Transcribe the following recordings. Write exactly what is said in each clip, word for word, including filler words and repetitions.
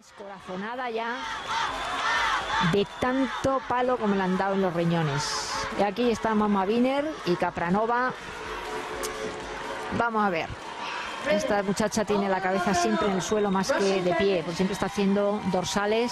Descorazonada ya de tanto palo como le han dado en los riñones. Y aquí está Mama Wiener y Kapranova. Vamos a ver. Esta muchacha tiene la cabeza siempre en el suelo más que de pie, porque siempre está haciendo dorsales.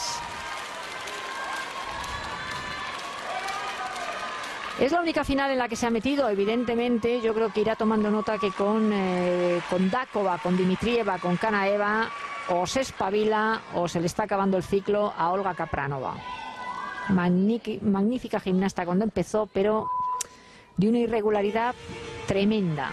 Es la única final en la que se ha metido, evidentemente. Yo creo que irá tomando nota que con, eh, con Dakova, con Dimitrieva, con Kanaeva, o se espabila o se le está acabando el ciclo a Olga Kapranova. Magnífica gimnasta cuando empezó, pero de una irregularidad tremenda.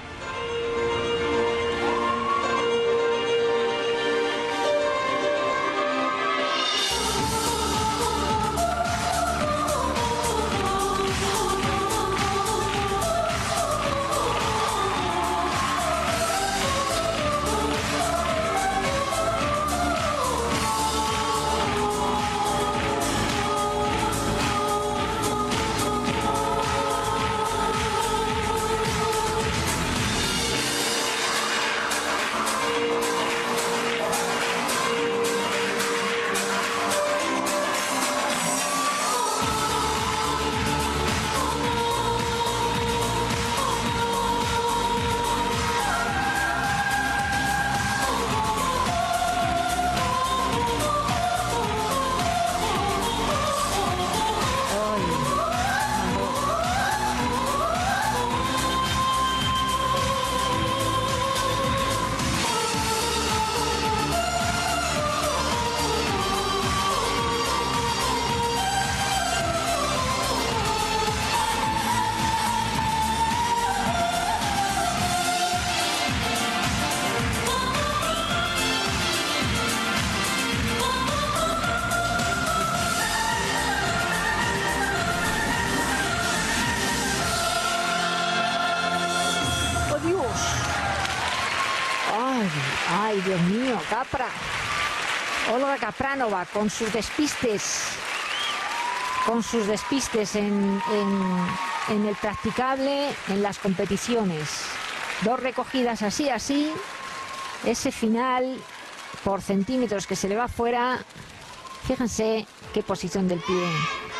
Ay, Dios mío, Capra. Olga Kapranova con sus despistes, con sus despistes en, en, en el practicable, en las competiciones. Dos recogidas así, así. Ese final por centímetros que se le va fuera. Fíjense qué posición del pie.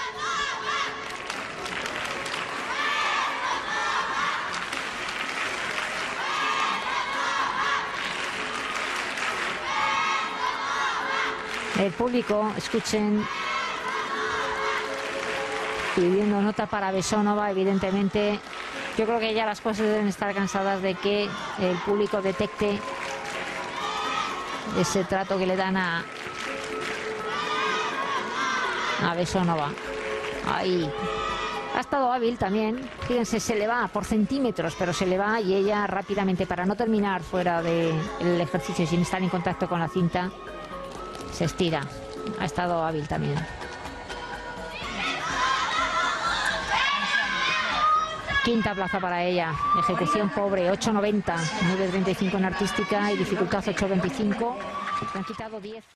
El público, escuchen, pidiendo nota para Bessonova, evidentemente. Yo creo que ya las cosas deben estar cansadas de que el público detecte ese trato que le dan a, a Bessonova. Ahí. Ha estado hábil también. Fíjense, se le va por centímetros, pero se le va y ella rápidamente, para no terminar fuera del ejercicio sin estar en contacto con la cinta, se estira. Ha estado hábil también. Quinta plaza para ella. Ejecución pobre, ocho noventa, nueve treinta y cinco en artística y dificultad ocho veinticinco. Le han quitado diez.